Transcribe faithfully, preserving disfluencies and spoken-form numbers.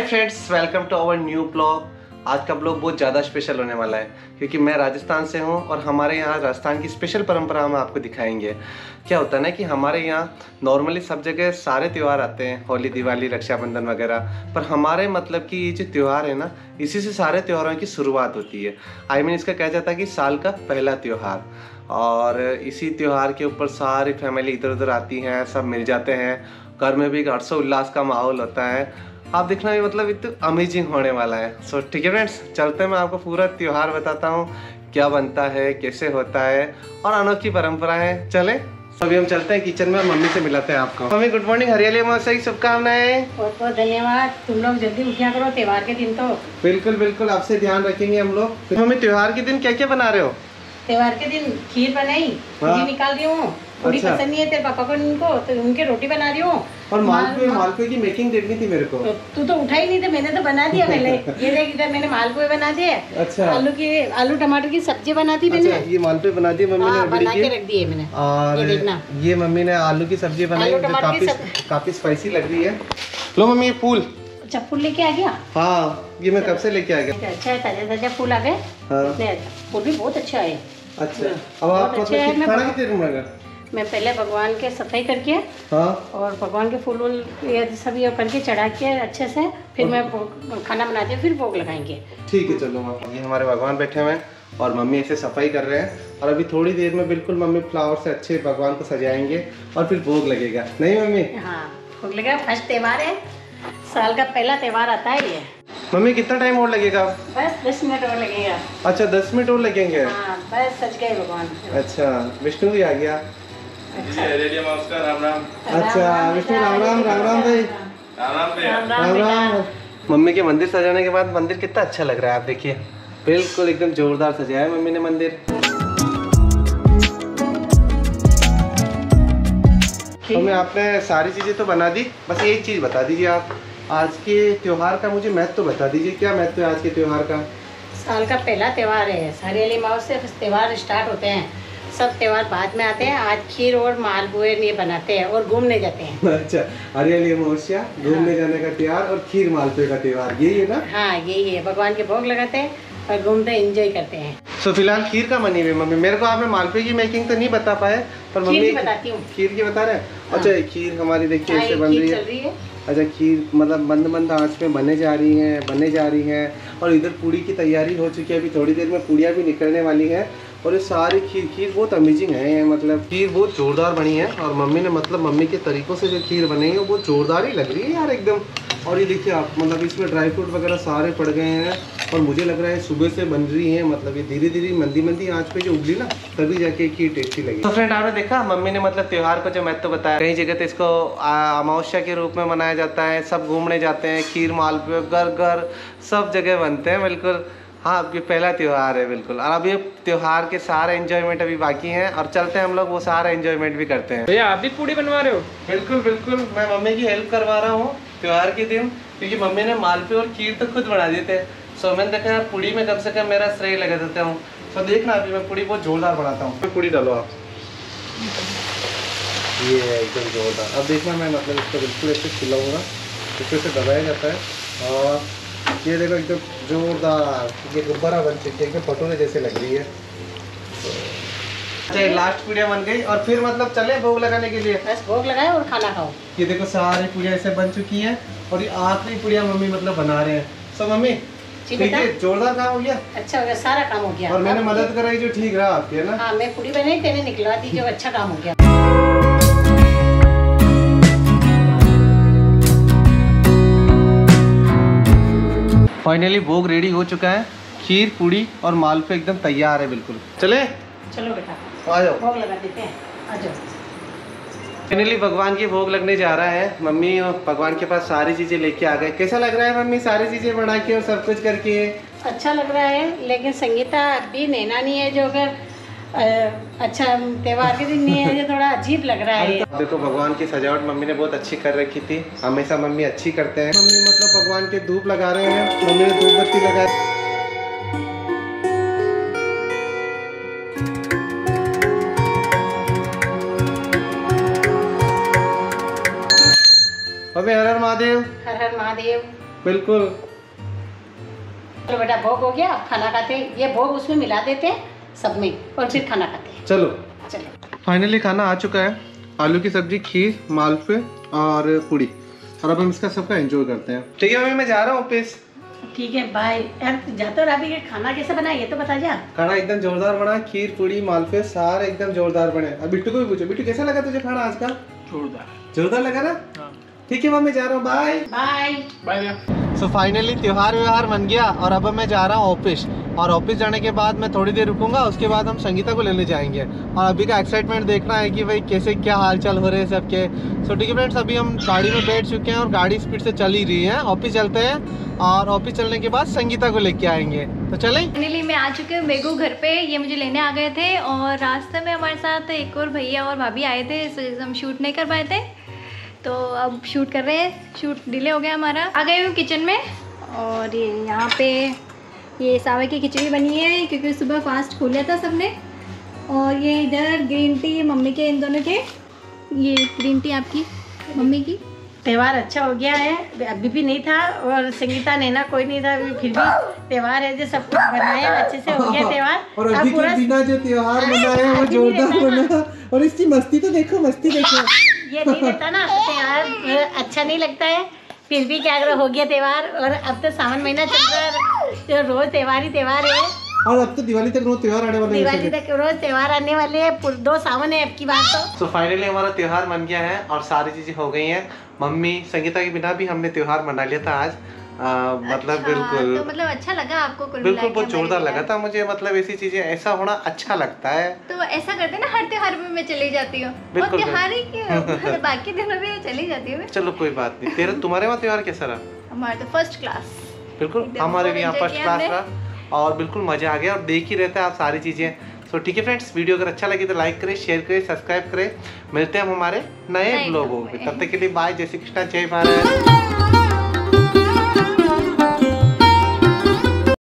Friends, welcome to our new blog. आज का blog बहुत ज़्यादा स्पेशल होने वाला है क्योंकि मैं राजस्थान से हूँ और हमारे यहाँ राजस्थान की स्पेशल परंपरा हम आपको दिखाएंगे। क्या होता है ना कि हमारे यहाँ नॉर्मली सब जगह सारे त्यौहार आते हैं, होली, दिवाली, रक्षाबंधन वगैरह, पर हमारे मतलब कि ये जो त्यौहार है ना, इसी से सारे त्योहारों की शुरुआत होती है। आई मीन इसका कहा जाता है कि साल का पहला त्यौहार, और इसी त्यौहार के ऊपर सारी फैमिली इधर उधर आती हैं, सब मिल जाते हैं, घर में भी एक हर्षोल्लास का माहौल होता है। आप देखना भी मतलब इतना अमेजिंग होने वाला है। सो ठीक है फ्रेंड्स, चलते हैं, मैं आपको पूरा त्यौहार बताता हूँ, क्या बनता है, कैसे होता है और अनोखी परंपरा है। चले अभी हम चलते हैं किचन में, मम्मी से मिलाते हैं आपको। मम्मी गुड मॉर्निंग, हरियाली अमावस्या की शुभकामनाएं। बहुत बहुत धन्यवाद। तुम लोग जल्दी उठिया करो त्योहार के दिन। तो बिल्कुल बिल्कुल, आपसे ध्यान रखेंगे हम लोग। मम्मी त्योहार के दिन क्या क्या बना रहे हो? त्योहार के दिन खीर बनाई, पूरी निकाल रही हूँ। पूरी अच्छा। पसंद नहीं है तेरे पापा को, उनको तो उनके रोटी बना रही हूँ। और मालपुए मालपुए की मेकिंग देखनी थी मेरे को। तो, तू तो उठा ही नहीं था, मैंने तो बना दिया पहले। ये देख इधर मैंने मालपुए बना दिए। अच्छा। आलू की आलू टमाटर की सब्जी बना दी मैंने। अच्छा, ये मालपुए बना दिए मम्मी ने, बना के रख दिए मैंने। और ये देखना, ये मम्मी ने आलू की सब्जी बनाई जो काफी काफी स्पाइसी लग रही है। लो मम्मी, ये फूल। अच्छा, फूल लेके आ गया। हाँ, ये मैं कब से लेके आ गया। अच्छा है, ताजा ताजा फूल आ गए। हाँ। फूल भी बहुत अच्छा है। अच्छा, अब आप मतलब खाना कितने देर में लगा? मैं पहले भगवान के सफाई करके, हाँ, और भगवान के फूल वूल सब ये करके चढ़ा के अच्छे से, फिर मैं खाना बनाती हूँ, फिर भोग लगाएंगे। ठीक है, चलो। ये हमारे भगवान बैठे हुए हैं और मम्मी ऐसे सफाई कर रहे हैं, और अभी थोड़ी देर में बिल्कुल मम्मी फ्लावर से अच्छे भगवान को सजाएंगे और फिर भोग लगेगा। नहीं मम्मी? हाँ, भोग लगेगा। फर्स्ट त्यौहार है, साल का पहला त्यौहार आता है ये। मम्मी कितना टाइम और लगेगा? बस दस मिनट और लगेगा। अच्छा, दस मिनट और लगेंगे? हाँ, बस सज गए भगवान। अच्छा, विष्णु भी आ गया। अच्छा, राम राम। अच्छा विष्णु, राम राम। राम राम भाई। राम राम राम। मम्मी के मंदिर सजाने के बाद मंदिर कितना अच्छा लग रहा है, आप देखिए, बिल्कुल एकदम जोरदार सजाया है मम्मी ने मंदिर। मम्मी आपने सारी चीजें तो बना दी, बस एक चीज बता दीजिए आप, आज के त्योहार का मुझे महत्व तो बता दीजिए, क्या महत्व है आज के त्योहार का? साल का पहला त्यौहार है, हरियाली अमावस्या से त्यौहार स्टार्ट होते हैं। सब त्यौहार बाद में आते हैं। आज खीर और मालपुए ये बनाते हैं और घूमने जाते हैं। अच्छा, हरियाली अमावस्या, घूमने हाँ। जाने का त्योहार और खीर मालपुए का त्योहार, यही है ना? हाँ, यही है। भगवान के भोग लगाते हैं और घूमते एंजॉय करते हैं। तो फिलहाल खीर का मनी में मम्मी, मेरे को आपने मालपुए की मेकिंग तो नहीं बता पाए, पर मम्मी बताती हूँ। खीर की बता रहे हैं। हाँ। अच्छा, खीर हमारी देखिए ऐसे बन रही है। अच्छा, खीर मतलब मंद मंद आंच में बने जा रही हैं, बने जा रही हैं, और इधर पूड़ी की तैयारी हो चुकी है। अभी थोड़ी देर में पूड़ियाँ भी निकलने वाली हैं, और ये सारी खीर खीर बहुत अमेजिंग है, मतलब खीर बहुत जोरदार बनी है। और मम्मी ने मतलब मम्मी के तरीकों से जो खीर बनी है वो बहुत जोरदार ही लग रही है यार एकदम। और ये देखिए आप, मतलब इसमें ड्राई फ्रूट वगैरह सारे पड़ गए हैं, और मुझे लग रहा है सुबह से बन रही है, मतलब ये धीरे धीरे मंदी मंदी आंच पे जो उगली ना, तभी जाके खीर टेस्टी लगी। तो फ्रेंड, आपने देखा मम्मी ने मतलब त्योहार को जो महत्व बताया। कई जगह तो इसको अमावस्या के रूप में मनाया जाता है, सब घूमने जाते हैं, खीर मालपुए घर घर सब जगह बनते हैं। बिल्कुल हाँ, अब ये पहला त्यौहार है बिल्कुल, और अब ये त्यौहार के सारे एंजॉयमेंट अभी बाकी हैं, और चलते हैं हम लोग वो सारा एंजॉयमेंट भी करते हैं। भैया आप भी पूड़ी बनवा रहे हो? बिल्कुल बिल्कुल, मैं मम्मी की हेल्प करवा रहा हूँ त्योहार के दिन, क्योंकि मम्मी ने मालपुए और खीर तो खुद बना दिए थे। सो मैंने देखा यार पूड़ी में कम से कम मेरा श्रेय लगा देता हूँ। तो देखना अभी मैं पूड़ी बहुत जोरदार बनाता हूँ। पूड़ी डालो आप, ये है एकदम जोरदार। अब देखना मैं मतलब इसको बिल्कुल ऐसे खिलाऊंगा, इसको ऐसे दबाया जाता है, और ये देखो एकदम जोरदार ये गुब्बारा बन चुकी है, एकदम भटूरे जैसे लग रही है। अच्छा, लास्ट पूड़िया बन गई, और फिर मतलब चले भोग लगाने के लिए। बस भोग लगाए और खाना खाओ। ये देखो सारी पूड़िया ऐसे बन चुकी हैं, और ये आखिरी पूड़िया मम्मी मतलब बना रहे हैं। सो मम्मी ठीक है, जोरदार काम हो गया। अच्छा हो गया, सारा काम हो गया। और मैंने मदद कराई जो ठीक रहा आपके, है ना? हाँ, मैं पूड़ी बनाई, तेने निकलवा दी, जो अच्छा काम हो गया। फाइनली भोग रेडी हो चुका है, खीर पूड़ी और मालपुए एकदम तैयार है बिल्कुल। चले चलो बेटा, आ जाओ, भोग लगा देते हैं, आ जाओ। फाइनली भगवान की भोग लगने जा रहा है। मम्मी और भगवान के पास सारी चीजें लेके आ गए। कैसा लग रहा है मम्मी, सारी चीजें बना के और सब कुछ करके? अच्छा लग रहा है, लेकिन संगीता अभी नैना नहीं है, जो अगर अच्छा त्योहार के दिन नहीं है, जो थोड़ा अजीब लग रहा है। देखो भगवान की सजावट मम्मी ने बहुत अच्छी कर रखी थी, हमेशा मम्मी अच्छी करते हैं। मम्मी मतलब भगवान के धूप लगा रहे हैं, मम्मी ने धूप बत्ती लगाई। अबे हर हर महादेव। हर हर महादेव। बिल्कुल। चलो बेटा भोग हो गया, अब खाना खाते हैं। ये भोग उसमें मिला देते हैं सब में और फिर खाना खाते हैं। चलो चलो। फाइनली खाना आ चुका है, आलू की सब्जी, खीर, मालपुए और पूड़ी, और अब हम इसका सबका एंजॉय करते हैं। ठीक है मम्मी, मैं जा रहा हूँ ऑफिस। ठीक है बाय। यार जाते हो अभी, खाना कैसे बना ये तो बता जा। खाना एकदम जोरदार बना, खीर पूड़ी मालपुए सारे एकदम जोरदार बने। अब बिट्टू को भी पूछो, बिट्टू कैसा लगा तुझे खाना आज का? जोरदार। जोरदार लगा ना? ठीक है मम्मी, जा रहा हूँ, bye bye bye. So finally त्योहार व्यवहार बन गया और अब मैं जा रहा हूँ ऑफिस, और ऑफिस जाने के बाद मैं थोड़ी देर रुकूंगा, उसके बाद हम संगीता को लेने जाएंगे। और अभी का एक्साइटमेंट देखना है कि भाई कैसे क्या हालचाल हो रहे हैं सबके। सो ठीक है फ्रेंड्स, अभी हम गाड़ी में बैठ चुके हैं और गाड़ी स्पीड से चल ही रही है। ऑफिस चलते हैं और ऑफिस चलने के बाद संगीता को लेके आएंगे, तो चलें। फाइनली मैं आ चुके हूँ मेघू घर पे, ये मुझे लेने आ गए थे और रास्ते में हमारे साथ एक और भैया और भाभी आए थे, इस वजह से हम शूट नहीं कर पाए थे, तो अब शूट कर रहे हैं। शूट डिले हो गया हमारा। आ गए हूँ किचन में और ये यहाँ पे ये सावे की खिचड़ी बनी है क्योंकि सुबह फास्ट खोला था सबने। और ये इधर ग्रीन टी मम्मी के, इन दोनों के, ये ग्रीन टी आपकी मम्मी की। त्योहार अच्छा हो गया है, अभी भी नहीं था और संगीता नैना कोई नहीं था, फिर भी त्योहार है जो सब कुछ बनाया अच्छे से हो गया त्योहार। और अभी के बिना जो त्योहार मना है वो जोरदार बना। और इसकी मस्ती तो देखो, मस्ती देखो। ये नहीं रहता ना त्योहार, अच्छा नहीं लगता है, फिर भी क्या करो हो गया त्योहार। और अब तो सावन महीना चल रहा है, तो रोज त्योहार ही त्योहार है। और अब तो दिवाली तक रोज त्योहार आने वाले हैं। दिवाली तक रोज त्योहार आने वाले हैं, दो सावन है अब की बात तो। सो फाइनली हमारा त्योहार बन गया है और सारी चीजें हो गई हैं। मम्मी संगीता के बिना भी हमने त्योहार मना लिया था आज। आ, मतलब अच्छा, बिल्कुल तो मतलब अच्छा लगा आपको? कुल बिल्कुल बहुत जोरदार लगा था मुझे, मतलब ऐसी चीजें ऐसा होना अच्छा लगता है। तो ऐसा करते ना, हर त्योहार में मैं चली जाती हूँ, और त्योहार ही क्यों, बाकी दिनों में चली जाती हूँ। चलो कोई बात नहीं। तेरा तुम्हारे वहाँ त्योहार कैसा रहा? हमारा तो फर्स्ट क्लास। बिल्कुल हमारे भी यहाँ फर्स्ट क्लास रहा और बिल्कुल मजा आ गया। और देख ही रहता है आप सारी चीजें। सो ठीक है फ्रेंड्स, वीडियो अगर अच्छा लगे तो लाइक करें, शेयर करें, सब्सक्राइब करें। मिलते हैं हम हमारे नए ब्लॉगों में, तब तक के लिए बाय। जय श्री कृष्णा, जय भारत।